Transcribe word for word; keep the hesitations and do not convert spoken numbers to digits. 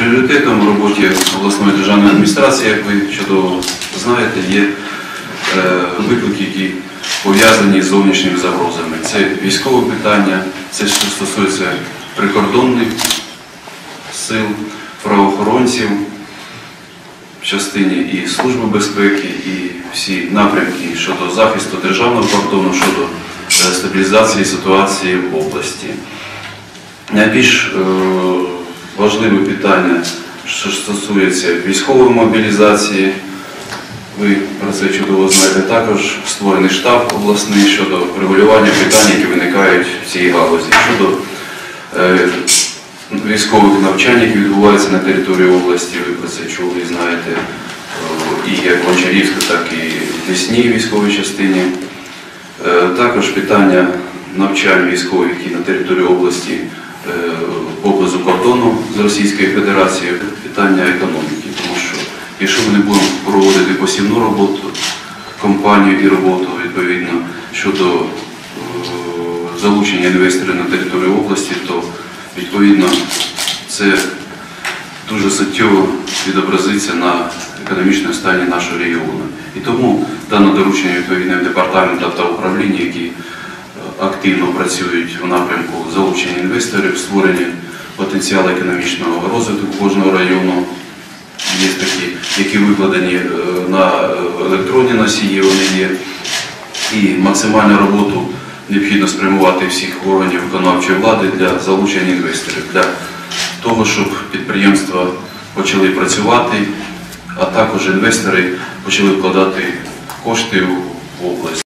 Пріоритетом в роботі обласної державної адміністрації, як ви чудово знаєте, є виклики, які пов'язані з зовнішніми загрозами. Це військове питання, це що стосується прикордонних сил, правоохоронців в частині і Служби безпеки, і всі напрямки щодо захисту державного кордону, щодо стабілізації ситуації в області. Найбільш важливе питання, що стосується військової мобілізації, ви про це чудово знаєте, також створений штаб обласний щодо регулювання питань, які виникають в цій галузі. Щодо е, військових навчань, які відбуваються на території області, ви про це чули і знаєте, і як в Гончарівську, так і в Десній військовій частині. Е, також питання навчань військових, які на території області е, поблизу кордону з Російською Федерацією, питання економіки, тому що якщо ми не будемо проводити посівну роботу, кампанію і роботу, відповідно, щодо е, залучення інвесторів на територію області, то, відповідно, це дуже суттєво відобразиться на економічному стані нашого регіону. І тому дане доручення відповідним департаментам та управління, які активно працюють у напрямку залучення інвесторів, створення потенціалу економічного розвитку кожного району, є такі, які викладені на електронні носії, вони є. І максимальну роботу необхідно спрямувати всіх органів виконавчої влади для залучення інвесторів, для того, щоб підприємства почали працювати, а також інвестори почали вкладати кошти в область.